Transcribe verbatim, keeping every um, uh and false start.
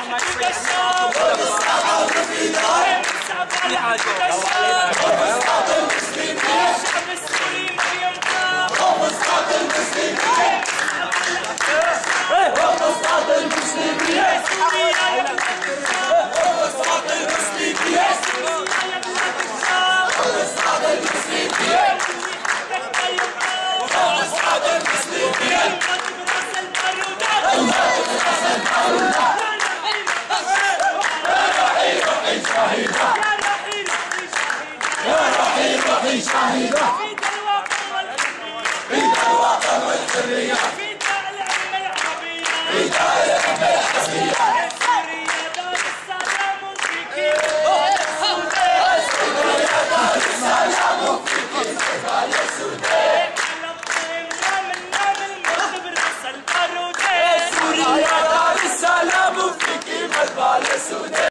الشام والصحة والبلاد ومسقط المسلمين الشعب السوري ما يرضى ومسقط المسلمين ومسقط المسلمين